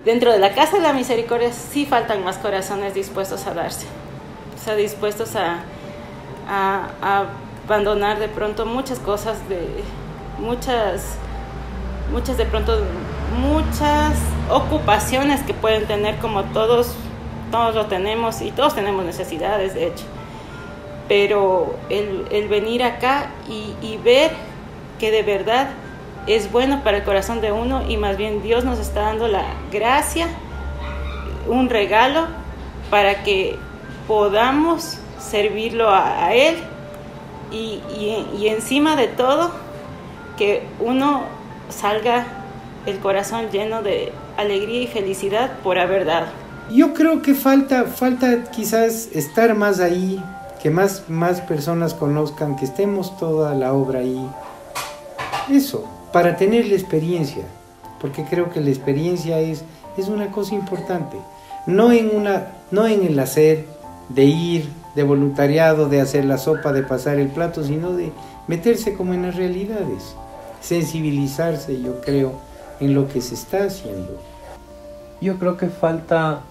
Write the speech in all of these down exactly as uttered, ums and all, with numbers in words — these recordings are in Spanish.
Dentro de la Casa de la Misericordia sí faltan más corazones dispuestos a darse, o sea, dispuestos a, a, a abandonar de pronto muchas cosas, de muchas, muchas de pronto, muchas ocupaciones que pueden tener, como todos, todos lo tenemos y todos tenemos necesidades, de hecho. Pero el, el venir acá y, y ver que de verdad es bueno para el corazón de uno, y más bien Dios nos está dando la gracia, un regalo para que podamos servirlo a, a Él, y, y, y encima de todo que uno salga el corazón lleno de alegría y felicidad por haber dado. Yo creo que falta, falta quizás estar más ahí, que más, más personas conozcan, que estemos toda la obra ahí. Eso, para tener la experiencia, porque creo que la experiencia es, es una cosa importante. No en, una, no en el hacer, de ir, de voluntariado, de hacer la sopa, de pasar el plato, sino de meterse como en las realidades, sensibilizarse, yo creo, en lo que se está haciendo. Yo creo que falta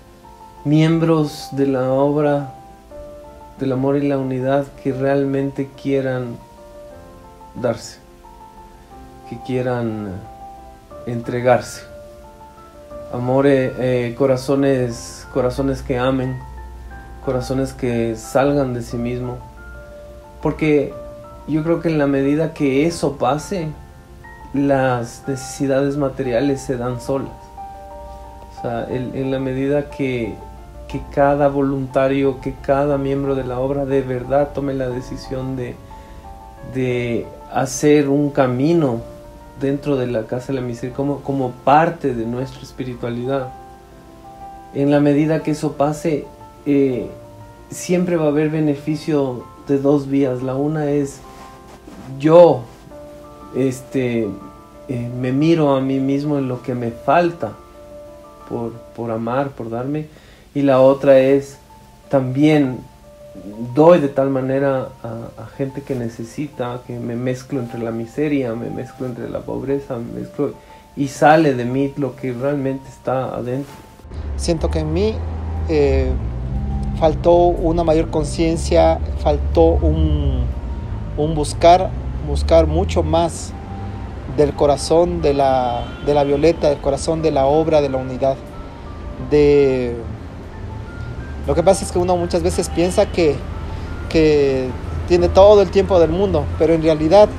miembros de la obra del amor y la unidad que realmente quieran darse, que quieran entregarse. Amor, eh, eh, corazones, corazones que amen, corazones que salgan de sí mismo, porque yo creo que en la medida que eso pase, las necesidades materiales se dan solas. O sea, en, en la medida que, que cada voluntario, que cada miembro de la obra de verdad tome la decisión de, de hacer un camino dentro de la Casa de la Misericordia como, como parte de nuestra espiritualidad. En la medida que eso pase, eh, siempre va a haber beneficio de dos vías. La una es yo este, eh, me miro a mí mismo en lo que me falta por, por amar, por darme, y la otra es también doy de tal manera a, a gente que necesita, que me mezclo entre la miseria, me mezclo entre la pobreza, me mezclo y sale de mí lo que realmente está adentro. Siento que en mí eh, faltó una mayor conciencia, faltó un, un buscar, buscar mucho más del corazón de la, de la Violeta, del corazón de la obra, de la unidad. De... Lo que pasa es que uno muchas veces piensa que, que tiene todo el tiempo del mundo, pero en realidad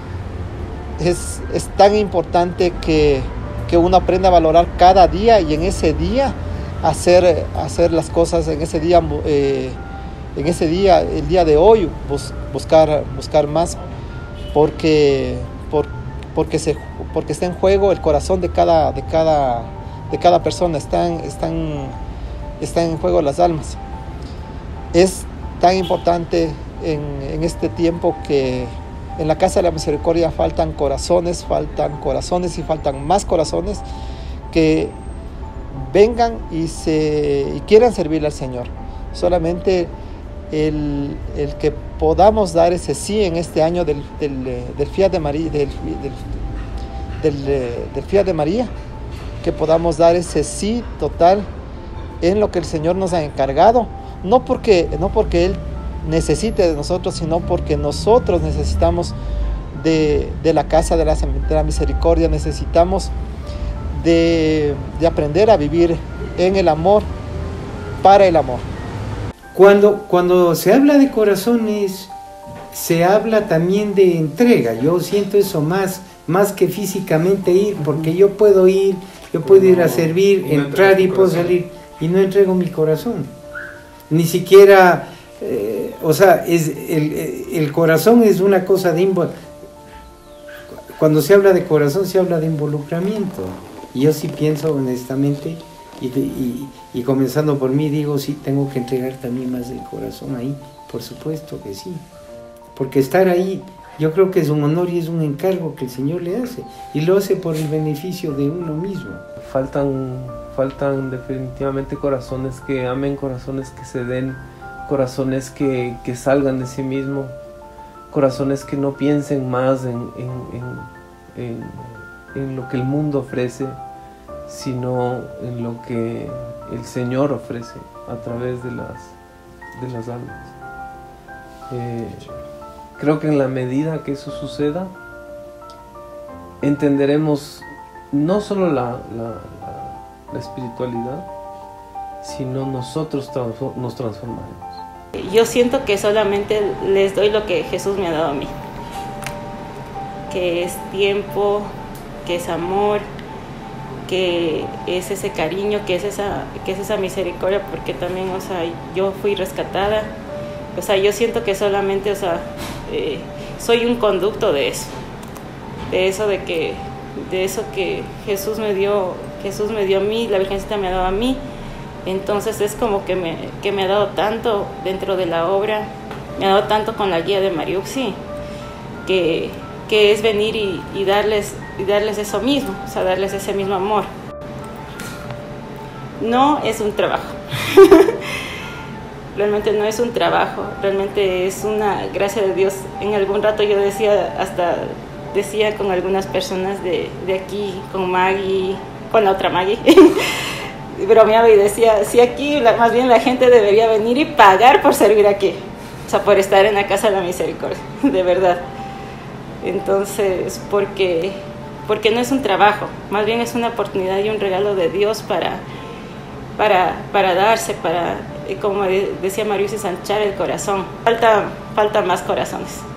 es, es tan importante que, que uno aprenda a valorar cada día, y en ese día hacer, hacer las cosas, en ese día, eh, en ese día, el día de hoy, bus, buscar, buscar más, porque, por, porque, se, porque está en juego el corazón de cada, de cada, de cada persona, están, están, están en juego las almas. Es tan importante en, en este tiempo que en la Casa de la Misericordia faltan corazones, faltan corazones y faltan más corazones que vengan y, se, y quieran servirle al Señor. Solamente el, el que podamos dar ese sí en este año del, del, del Fiat de María, del, del, del, del Fiat de María, que podamos dar ese sí total en lo que el Señor nos ha encargado, no porque, no porque Él necesite de nosotros, sino porque nosotros necesitamos de, de la Casa de la, de la Misericordia, necesitamos de, de aprender a vivir en el amor, para el amor. Cuando, cuando se habla de corazones, se habla también de entrega. Yo siento eso más, más que físicamente ir, porque yo puedo ir, yo puedo ir a servir, entrar y puedo salir, y no entrego mi corazón. Ni siquiera, eh, o sea, es, el, el corazón es una cosa de invol... Cuando se habla de corazón, se habla de involucramiento. Y yo sí pienso honestamente, y, y, y comenzando por mí, digo, sí, tengo que entregar también más del corazón ahí, por supuesto que sí. Porque estar ahí, yo creo que es un honor y es un encargo que el Señor le hace, y lo hace por el beneficio de uno mismo. Faltan, faltan definitivamente corazones que amen, corazones que se den, corazones que, que salgan de sí mismo, corazones que no piensen más en, en, en, en, en lo que el mundo ofrece, sino en lo que el Señor ofrece a través de las, de las almas. Eh, creo que en la medida que eso suceda, entenderemos no solo la, la, la, la espiritualidad, sino nosotros transform- nos transformaremos. Yo siento que solamente les doy lo que Jesús me ha dado a mí, que es tiempo, que es amor, que es ese cariño, que es esa, que es esa misericordia, porque también, o sea, yo fui rescatada, o sea, yo siento que solamente, o sea, eh, soy un conducto de eso, de eso de que, de eso que Jesús me dio, Jesús me dio a mí, la Virgencita me ha dado a mí. Entonces es como que me, que me ha dado tanto dentro de la obra, me ha dado tanto con la guía de Mariuxi, que, que es venir y, y, darles, y darles eso mismo, o sea, darles ese mismo amor. No es un trabajo, realmente no es un trabajo, realmente es una gracia de Dios. En algún rato yo decía, hasta decía con algunas personas de, de aquí, con Maggie, con la otra Maggie, bromeaba y decía, sí, aquí la, más bien la gente debería venir y pagar por servir aquí, o sea, por estar en la Casa de la Misericordia, de verdad. Entonces, porque, porque no es un trabajo, más bien es una oportunidad y un regalo de Dios para, para, para darse, para, como decía Mariuxi, sanchar el corazón. Falta, falta más corazones.